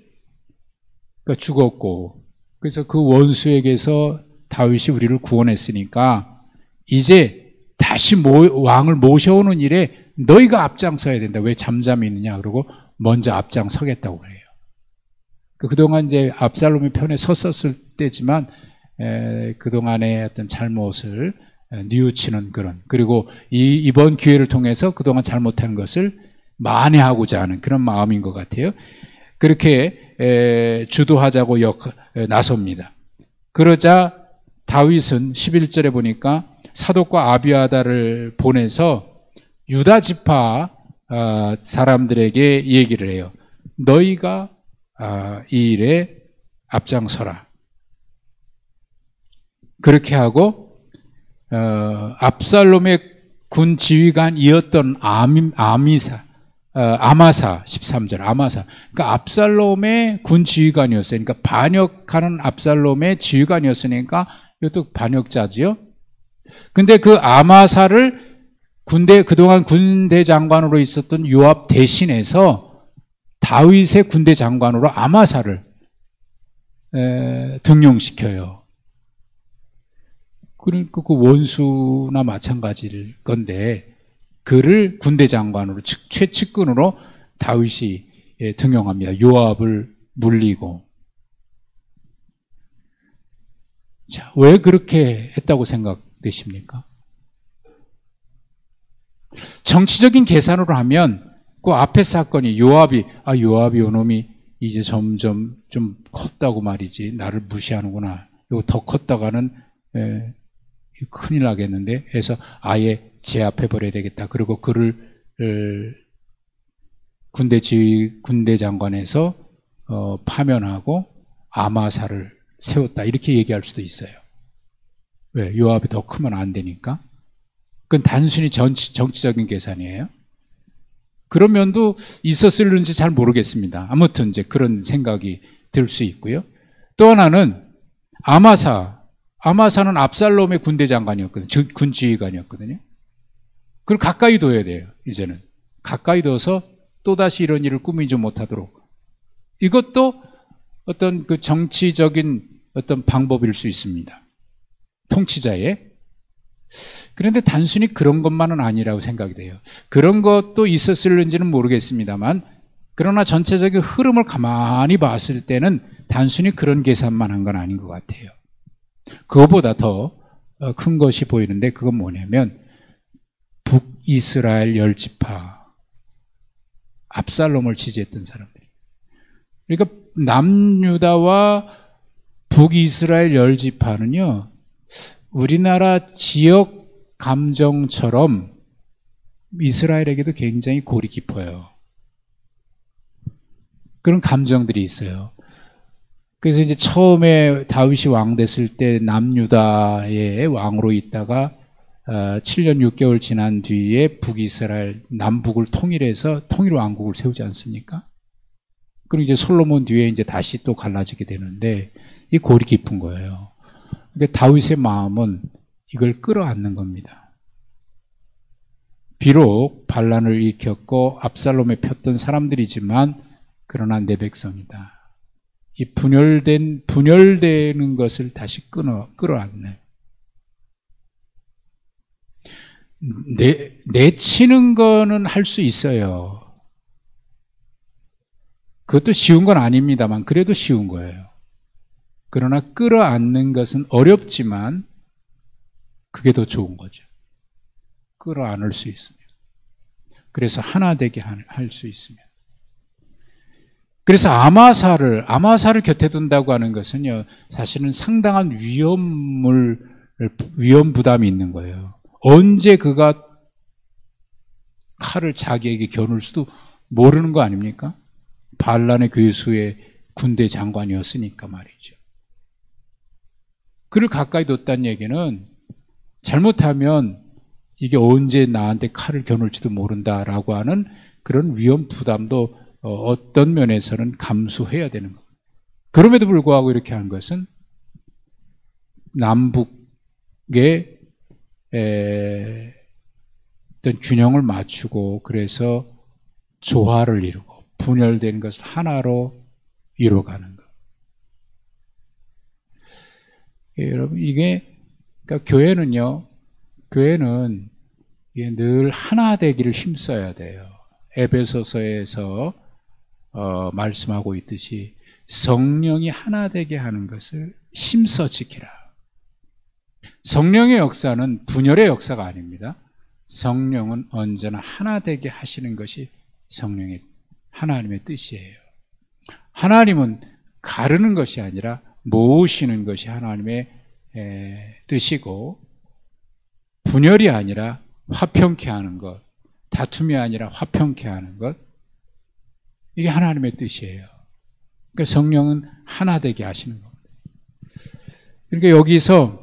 죽었고, 그래서 그 원수에게서 다윗이 우리를 구원했으니까 이제 다시 왕을 모셔오는 일에 너희가 앞장서야 된다. 왜 잠잠히 있느냐? 그러고 먼저 앞장서겠다고 그래요. 그동안 이제 압살롬의 편에 섰었을 때지만 그동안의 어떤 잘못을 뉘우치는 그런, 그리고 이번 기회를 통해서 그동안 잘못한 것을 만회하고자 하는 그런 마음인 것 같아요. 그렇게 주도하자고 나섭니다. 그러자 다윗은 11절에 보니까 사독과 아비아다를 보내서 유다 지파 사람들에게 얘기를 해요. 너희가 이 일에 앞장서라. 그렇게 하고 압살롬의 군 지휘관이었던 아마사 13절 아마사, 그러니까 압살롬의 군 지휘관이었어요. 그러니까 반역하는 압살롬의 지휘관이었으니까 이것도 반역자지요. 근데 그 아마사를 그동안 군대 장관으로 있었던 요압 대신해서 다윗의 군대 장관으로 아마사를 등용시켜요. 그러니까 그 원수나 마찬가지일 건데 그를 군대 장관으로 최측근으로 다윗이 등용합니다. 요압을 물리고. 자, 왜 그렇게 했다고 생각되십니까? 정치적인 계산으로 하면 그 앞에 사건이 요압이 요놈이 이제 점점 좀 컸다고 말이지 나를 무시하는구나. 이거 더 컸다가는 큰일 나겠는데 해서 아예 제압해버려야 되겠다. 그리고 그를 군대 장관에서 파면하고 아마사를 세웠다. 이렇게 얘기할 수도 있어요. 왜? 요압이 더 크면 안 되니까. 그건 단순히 정치적인 계산이에요. 그런 면도 있었을는지 잘 모르겠습니다. 아무튼 이제 그런 생각이 들 수 있고요. 또 하나는 아마사는 압살롬의 군대 장관이었거든요. 군 지휘관이었거든요. 그걸 가까이 둬야 돼요. 이제는 가까이 둬서 또다시 이런 일을 꾸미지 못하도록. 이것도 어떤 그 정치적인 어떤 방법일 수 있습니다. 통치자의. 그런데 단순히 그런 것만은 아니라고 생각이 돼요. 그런 것도 있었을는지는 모르겠습니다만, 그러나 전체적인 흐름을 가만히 봤을 때는 단순히 그런 계산만 한 건 아닌 것 같아요. 그거보다 더 큰 것이 보이는데 그건 뭐냐면 북이스라엘 10지파, 압살롬을 지지했던 사람들. 그러니까 남유다와 북이스라엘 10지파는요, 우리나라 지역 감정처럼 이스라엘에게도 굉장히 골이 깊어요. 그런 감정들이 있어요. 그래서 이제 처음에 다윗이 왕 됐을 때 남유다의 왕으로 있다가 7년 6개월 지난 뒤에 북이스라엘 남북을 통일해서 통일왕국을 세우지 않습니까? 그리고 이제 솔로몬 뒤에 이제 다시 또 갈라지게 되는데 이 골이 깊은 거예요. 그러니까 다윗의 마음은 이걸 끌어안는 겁니다. 비록 반란을 일으켰고 압살롬에 폈던 사람들이지만 그러나 내 백성이다. 이 분열되는 것을 다시 끌어안네. 내치는 거는 할 수 있어요. 그것도 쉬운 건 아닙니다만 그래도 쉬운 거예요. 그러나 끌어안는 것은 어렵지만 그게 더 좋은 거죠. 끌어안을 수 있으면. 그래서 하나 되게 할 수 있으면. 그래서 아마사를 곁에 둔다고 하는 것은요, 사실은 상당한 위험 부담이 있는 거예요. 언제 그가 칼을 자기에게 겨눌지도 모르는 거 아닙니까? 반란의 괴수의 군대 장관이었으니까 말이죠. 그를 가까이 뒀다는 얘기는 잘못하면 이게 언제 나한테 칼을 겨눌지도 모른다라고 하는 그런 위험 부담도 어떤 면에서는 감수해야 되는 겁니다. 그럼에도 불구하고 이렇게 하는 것은 남북의 어떤 균형을 맞추고 그래서 조화를 이루고 분열된 것을 하나로 이루어가는 것. 여러분, 이게 그러니까 교회는요, 교회는 이게 늘 하나 되기를 힘써야 돼요. 에베소서에서 말씀하고 있듯이 성령이 하나 되게 하는 것을 힘써 지키라. 성령의 역사는 분열의 역사가 아닙니다. 성령은 언제나 하나 되게 하시는 것이 성령의 하나님의 뜻이에요. 하나님은 가르는 것이 아니라 모으시는 것이 하나님의 뜻이고, 분열이 아니라 화평케 하는 것, 다툼이 아니라 화평케 하는 것, 이게 하나님의 뜻이에요. 그러니까 성령은 하나 되게 하시는 겁니다. 그러니까 여기서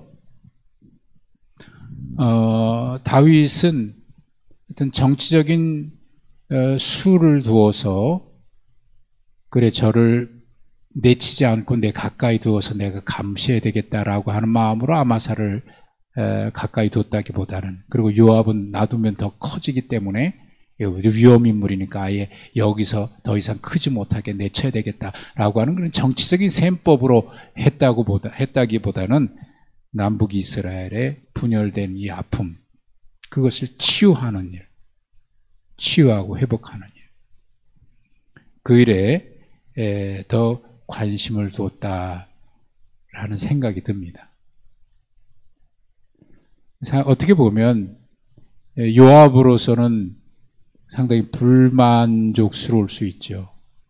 다윗은 어떤 정치적인 수를 두어서, 그래 저를 내치지 않고 내 가까이 두어서 내가 감시해야 되겠다라고 하는 마음으로 아마사를 가까이 뒀다기보다는, 그리고 요압은 놔두면 더 커지기 때문에 위험인물이니까 아예 여기서 더 이상 크지 못하게 내쳐야 되겠다라고 하는 그런 정치적인 셈법으로 했다기보다는 남북 이스라엘의 분열된 이 아픔, 그것을 치유하는 일, 치유하고 회복하는 일, 그 일에 더 관심을 두었다라는 생각이 듭니다. 어떻게 보면 요압으로서는 상당히 불만족스러울 수 있죠.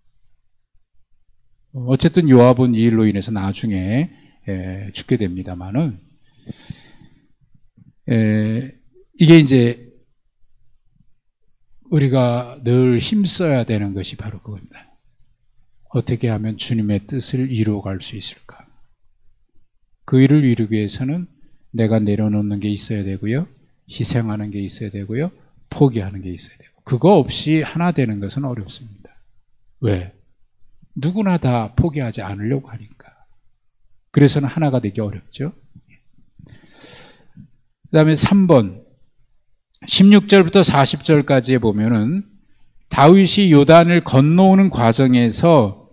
어쨌든 요압은 이 일로 인해서 나중에 죽게 됩니다만은, 이게 이제 우리가 늘 힘써야 되는 것이 바로 그겁니다. 어떻게 하면 주님의 뜻을 이루어갈 수 있을까? 그 일을 이루기 위해서는 내가 내려놓는 게 있어야 되고요, 희생하는 게 있어야 되고요, 포기하는 게 있어야 되고, 그거 없이 하나 되는 것은 어렵습니다. 왜? 누구나 다 포기하지 않으려고 하니까. 그래서는 하나가 되기 어렵죠. 그 다음에 3번 16절부터 40절까지에 보면은 다윗이 요단을 건너오는 과정에서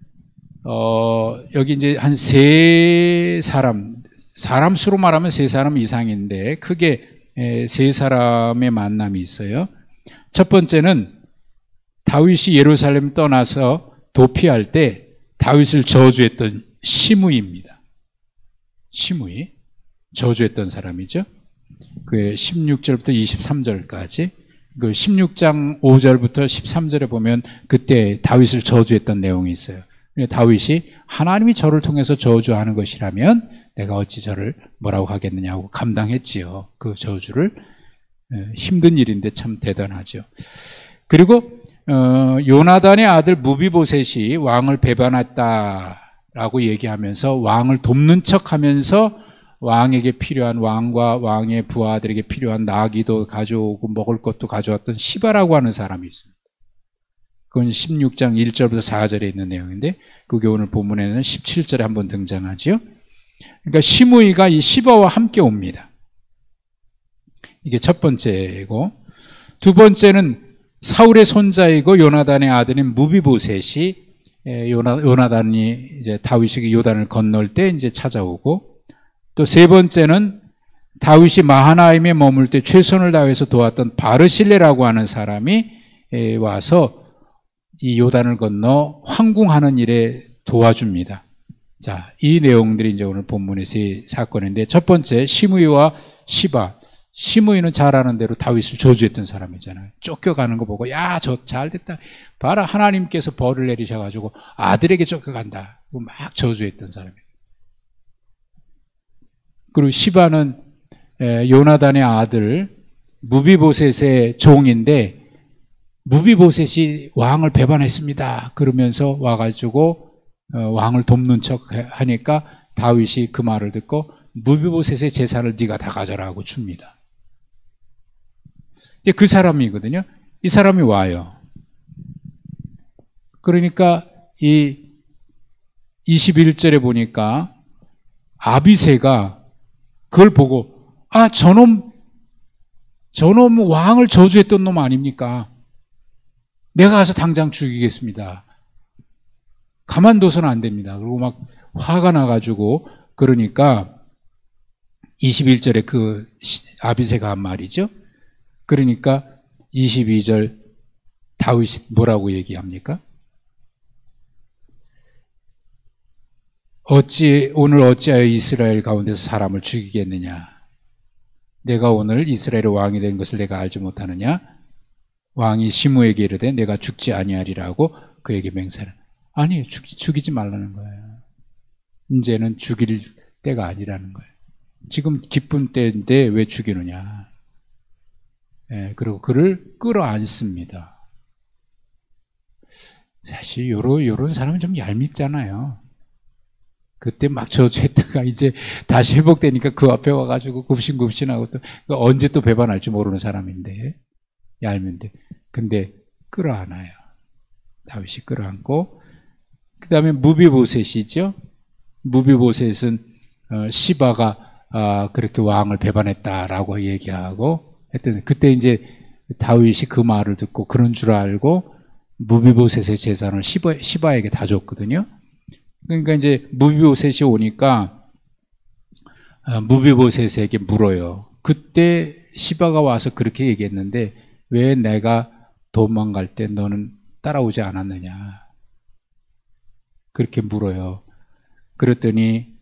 여기 이제 한 세 사람 수로 말하면 세 사람 이상인데 크게 세 사람의 만남이 있어요. 첫 번째는 다윗이 예루살렘 떠나서 도피할 때 다윗을 저주했던 시므이입니다. 시므이, 저주했던 사람이죠. 그 16절부터 23절까지, 그 16장 5절부터 13절에 보면 그때 다윗을 저주했던 내용이 있어요. 다윗이 하나님이 저를 통해서 저주하는 것이라면 내가 어찌 저를 뭐라고 하겠느냐고 감당했지요. 그 저주를. 힘든 일인데 참 대단하죠. 그리고 요나단의 아들 무비보셋이 왕을 배반했다라고 얘기하면서 왕을 돕는 척하면서 왕에게 필요한, 왕과 왕의 부하들에게 필요한 나귀도 가져오고 먹을 것도 가져왔던 시바라고 하는 사람이 있습니다. 그건 16장 1절부터 4절에 있는 내용인데 그게 오늘 본문에는 17절에 한번 등장하죠. 그러니까 시므이가 이 시바와 함께 옵니다. 이게 첫 번째고, 두 번째는 사울의 손자이고 요나단의 아들인 무비보셋이 요나단이 이제 다윗에게 요단을 건널 때 이제 찾아오고, 또 세 번째는 다윗이 마하나임에 머물 때 최선을 다해서 도왔던 바르실레라고 하는 사람이 와서 이 요단을 건너 황궁하는 일에 도와줍니다. 자, 이 내용들이 이제 오늘 본문의 세 사건인데, 첫 번째 시므이와 시바. 시므이는 잘 아는 대로 다윗을 저주했던 사람이잖아요. 쫓겨가는 거 보고 야, 저 잘됐다. 봐라, 하나님께서 벌을 내리셔가지고 아들에게 쫓겨간다. 막 저주했던 사람이에요. 그리고 시바는 요나단의 아들 무비보셋의 종인데, 무비보셋이 왕을 배반했습니다. 그러면서 와가지고 왕을 돕는 척 하니까 다윗이 그 말을 듣고 무비보셋의 재산을 네가 다 가져라고 줍니다. 그 사람이거든요. 이 사람이 와요. 그러니까 이 21절에 보니까 아비새가 그걸 보고, 아, 저놈 왕을 저주했던 놈 아닙니까? 내가 가서 당장 죽이겠습니다. 가만둬서는 안 됩니다. 그리고 막 화가 나가지고, 그러니까 21절에 그 아비새가 한 말이죠. 그러니까 22절 다윗이 뭐라고 얘기합니까? 오늘 어찌하여 이스라엘 가운데서 사람을 죽이겠느냐? 내가 오늘 이스라엘의 왕이 된 것을 내가 알지 못하느냐? 왕이 시므에게 이르되 내가 죽지 아니하리라고 그에게 맹세를. 아니, 죽이지 말라는 거예요. 이제는 죽일 때가 아니라는 거예요. 지금 기쁜 때인데 왜 죽이느냐? 예, 그리고 그를 끌어안습니다. 사실 요런 사람은 좀 얄밉잖아요. 그때 막 저주했다가 이제 다시 회복되니까 그 앞에 와가지고 굽신굽신하고 또 언제 또 배반할지 모르는 사람인데 얄미운데 근데 끌어안아요. 다윗이 끌어안고 그 다음에 무비보셋이죠. 무비보셋은 시바가 그렇게 왕을 배반했다라고 얘기하고 했더니 그때 이제 다윗이 그 말을 듣고 그런 줄 알고 무비보셋의 재산을 시바에게 다 줬거든요. 그러니까 이제 무비보셋이 오니까 무비보셋에게 물어요. 그때 시바가 와서 그렇게 얘기했는데 왜 내가 도망갈 때 너는 따라오지 않았느냐? 그렇게 물어요. 그랬더니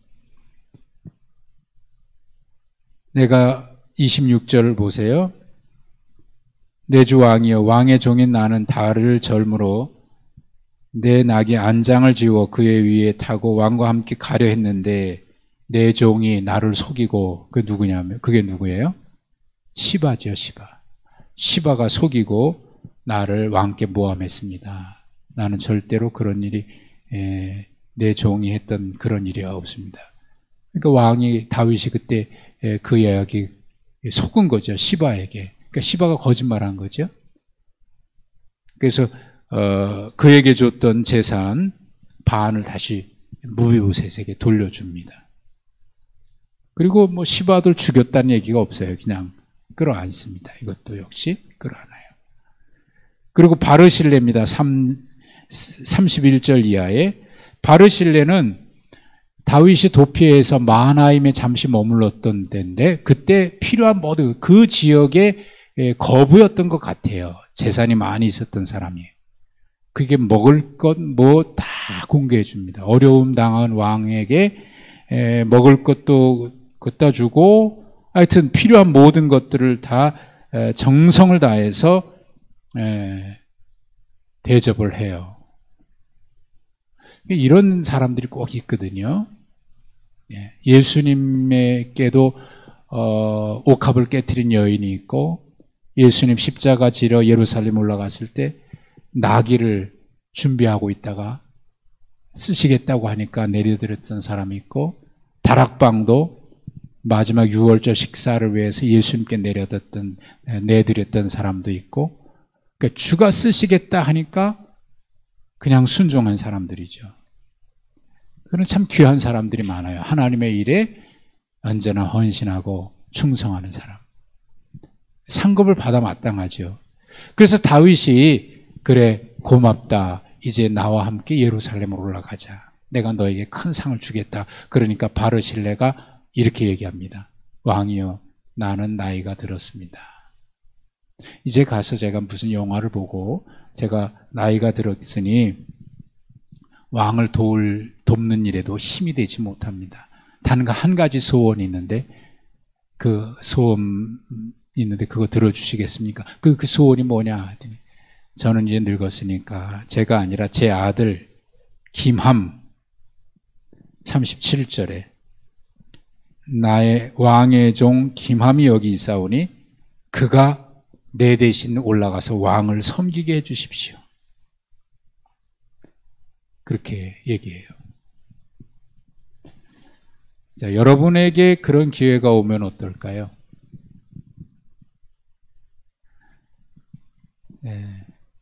내가 26절을 보세요. 내 주 왕이여 왕의 종인 나는 달을 절므로 내 낙이 안장을 지워 그의 위에 타고 왕과 함께 가려 했는데 내 종이 나를 속이고 그게 누구냐면 그게 누구예요? 시바죠. 시바가 속이고 나를 왕께 모함했습니다. 나는 절대로 그런 일이 내 종이 했던 그런 일이 없습니다. 그러니까 왕이 다윗이 그때 그 이야기 속은 거죠. 시바에게. 그러니까 시바가 거짓말한 거죠. 그래서 그에게 줬던 재산 반을 다시 무비보셋에게 돌려줍니다. 그리고 뭐 시바들 죽였다는 얘기가 없어요. 그냥 끌어안습니다. 이것도 역시 끌어안아요. 그리고 바르실레입니다. 31절 이하에 바르실레는 다윗이 도피해서 마하나임에 잠시 머물렀던 데인데 그때 필요한 모든 그 지역의 거부였던 것 같아요. 재산이 많이 있었던 사람이에요. 그게 먹을 것 뭐 다 공개해 줍니다. 어려움 당한 왕에게 먹을 것도 갖다 주고 하여튼 필요한 모든 것들을 다 정성을 다해서 대접을 해요. 이런 사람들이 꼭 있거든요. 예수님에게도 옥합을 깨트린 여인이 있고 예수님 십자가 지러 예루살렘 올라갔을 때 나귀를 준비하고 있다가 쓰시겠다고 하니까 내려드렸던 사람이 있고 다락방도 마지막 유월절 식사를 위해서 예수님께 내드렸던 사람도 있고 그러니까 주가 쓰시겠다 하니까 그냥 순종한 사람들이죠. 그런 참 귀한 사람들이 많아요. 하나님의 일에 언제나 헌신하고 충성하는 사람. 상급을 받아 마땅하죠. 그래서 다윗이 그래 고맙다. 이제 나와 함께 예루살렘으로 올라가자. 내가 너에게 큰 상을 주겠다. 그러니까 바르실레가 이렇게 얘기합니다. 왕이여 나는 나이가 들었습니다. 이제 가서 제가 무슨 영화를 보고 제가 나이가 들었으니 왕을 돕는 일에도 힘이 되지 못합니다. 단 한 가지 소원이 있는데 그 소원 있는데 그거 들어주시겠습니까? 그 소원이 뭐냐? 저는 이제 늙었으니까 제가 아니라 제 아들 김함 37절에 나의 왕의 종 김함이 여기 있사오니 그가 내 대신 올라가서 왕을 섬기게 해 주십시오. 그렇게 얘기해요. 자, 여러분에게 그런 기회가 오면 어떨까요? 네.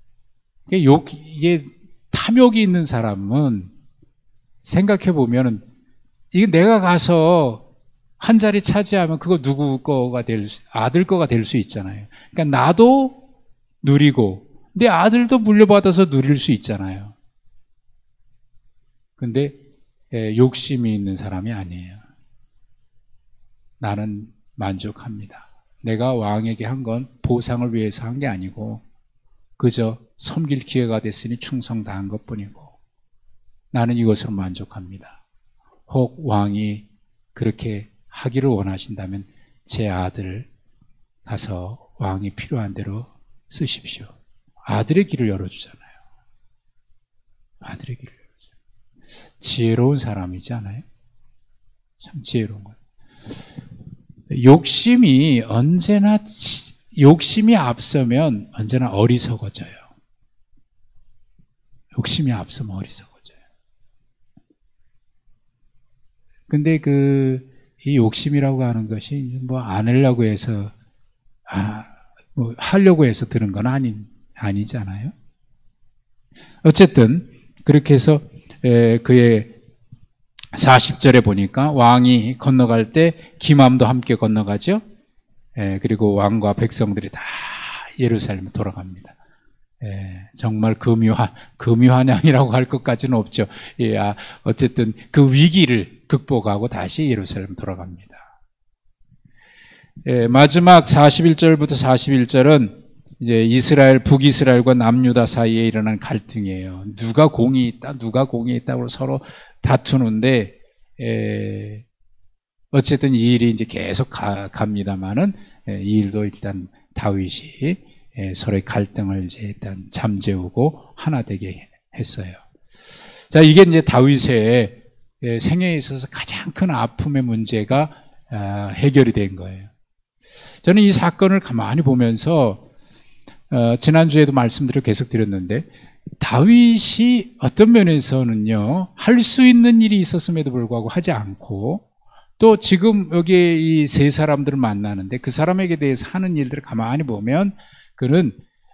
이게 탐욕이 있는 사람은 생각해 보면은 이게 내가 가서 한 자리 차지하면 그거 누구 거가 아들 거가 될 수 있잖아요. 그러니까 나도 누리고 내 아들도 물려받아서 누릴 수 있잖아요. 근데 욕심이 있는 사람이 아니에요. 나는 만족합니다. 내가 왕에게 한 건 보상을 위해서 한 게 아니고 그저 섬길 기회가 됐으니 충성 다한 것뿐이고 나는 이것으로 만족합니다. 혹 왕이 그렇게 하기를 원하신다면 제 아들을 가서 왕이 필요한 대로 쓰십시오. 아들의 길을 열어주잖아요. 아들의 길을 열어주잖아요. 지혜로운 사람이지 않아요? 참 지혜로운 거예요. 욕심이 앞서면 언제나 어리석어져요. 욕심이 앞서면 어리석어져요. 근데 이 욕심이라고 하는 것이 뭐 안 하려고 해서, 뭐 하려고 해서 들은 건 아니잖아요. 어쨌든, 그렇게 해서, 그의 40절에 보니까 왕이 건너갈 때 기맘도 함께 건너가죠. 그리고 왕과 백성들이 다 예루살렘에 돌아갑니다. 정말 금유환영이라고 할 것까지는 없죠. 어쨌든 그 위기를 극복하고 다시 예루살렘 돌아갑니다. 마지막 41절부터 41절은 이제 북이스라엘과 남유다 사이에 일어난 갈등이에요. 누가 공이 있다고 서로 다투는데, 어쨌든 이 일이 이제 계속 갑니다만은, 이 일도 일단 다윗이 서로의 갈등을 이제 일단 잠재우고 하나 되게 했어요. 자, 이게 이제 다윗의 생애에 있어서 가장 큰 아픔의 문제가 해결이 된 거예요. 저는 이 사건을 가만히 보면서 지난주에도 말씀드려 계속 드렸는데 다윗이 어떤 면에서는요, 할 수 있는 일이 있었음에도 불구하고 하지 않고 또 지금 여기에 이 세 사람들을 만나는데 그 사람에게 대해서 하는 일들을 가만히 보면 그는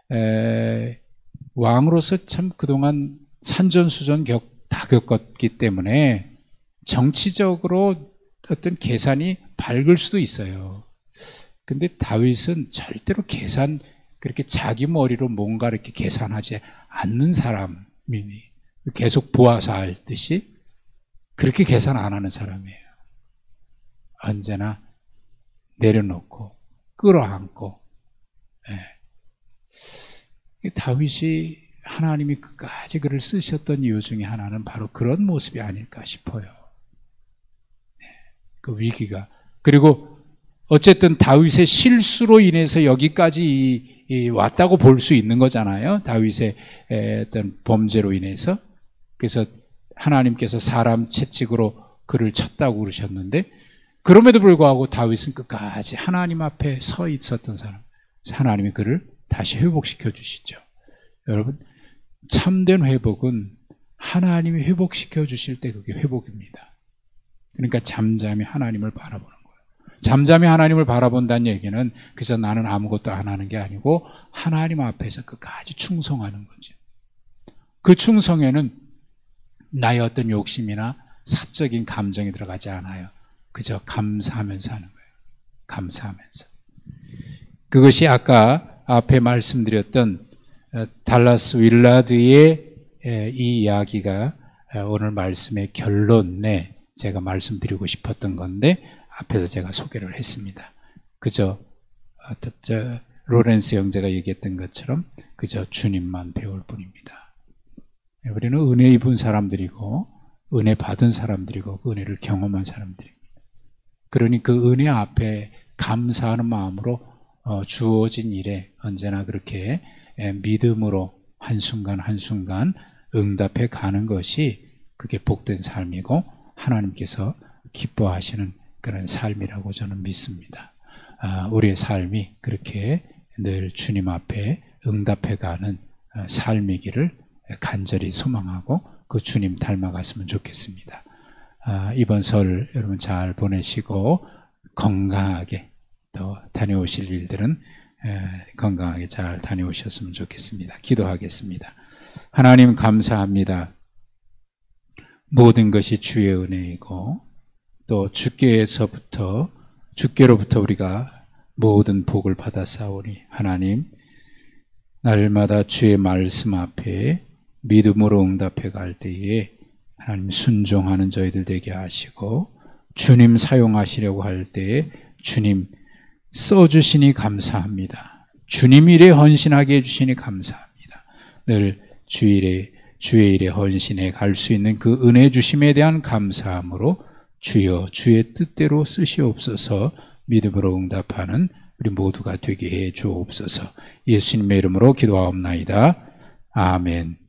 왕으로서 참 그동안 산전수전 다 겪었기 때문에 정치적으로 어떤 계산이 밝을 수도 있어요. 근데 다윗은 절대로 그렇게 자기 머리로 뭔가 이렇게 계산하지 않는 사람이 계속 보아서 알듯이 그렇게 계산 안 하는 사람이에요. 언제나 내려놓고 끌어안고. 다윗이 하나님이 끝까지 그를 쓰셨던 이유 중에 하나는 바로 그런 모습이 아닐까 싶어요. 그 위기가. 그리고 어쨌든 다윗의 실수로 인해서 여기까지 왔다고 볼 수 있는 거잖아요. 다윗의 어떤 범죄로 인해서. 그래서 하나님께서 사람 채찍으로 그를 쳤다고 그러셨는데 그럼에도 불구하고 다윗은 끝까지 하나님 앞에 서 있었던 사람. 하나님이 그를 다시 회복시켜 주시죠. 여러분, 참된 회복은 하나님이 회복시켜 주실 때 그게 회복입니다. 그러니까 잠잠히 하나님을 바라보는 거예요. 잠잠히 하나님을 바라본다는 얘기는 그래서 나는 아무것도 안 하는 게 아니고 하나님 앞에서 끝까지 충성하는 거죠. 그 충성에는 나의 어떤 욕심이나 사적인 감정이 들어가지 않아요. 그저 감사하면서 하는 거예요. 감사하면서. 그것이 아까 앞에 말씀드렸던 달라스 윌라드의 이 이야기가 오늘 말씀의 결론에 제가 말씀드리고 싶었던 건데 앞에서 제가 소개를 했습니다. 그저 로렌스 형제가 얘기했던 것처럼 그저 주님만 배울 뿐입니다. 우리는 은혜 입은 사람들이고 은혜 받은 사람들이고 그 은혜를 경험한 사람들입니다. 그러니 그 은혜 앞에 감사하는 마음으로 주어진 일에 언제나 그렇게 믿음으로 한순간 한순간 응답해 가는 것이 그게 복된 삶이고 하나님께서 기뻐하시는 그런 삶이라고 저는 믿습니다. 우리의 삶이 그렇게 늘 주님 앞에 응답해 가는 삶이기를 간절히 소망하고 그 주님 닮아갔으면 좋겠습니다. 이번 설 여러분 잘 보내시고 건강하게 또 다녀오실 일들은 건강하게 잘 다녀오셨으면 좋겠습니다. 기도하겠습니다. 하나님 감사합니다. 모든 것이 주의 은혜이고 또 주께로부터 우리가 모든 복을 받았사오니 하나님 날마다 주의 말씀 앞에 믿음으로 응답해 갈 때에 하나님 순종하는 저희들 되게 하시고 주님 사용하시려고 할 때에 주님 써주시니 감사합니다. 주님 일에 헌신하게 해주시니 감사합니다. 늘 주의 일에 헌신해 갈 수 있는 그 은혜 주심에 대한 감사함으로 주여 주의 뜻대로 쓰시옵소서. 믿음으로 응답하는 우리 모두가 되게 해 주옵소서. 예수님의 이름으로 기도하옵나이다. 아멘.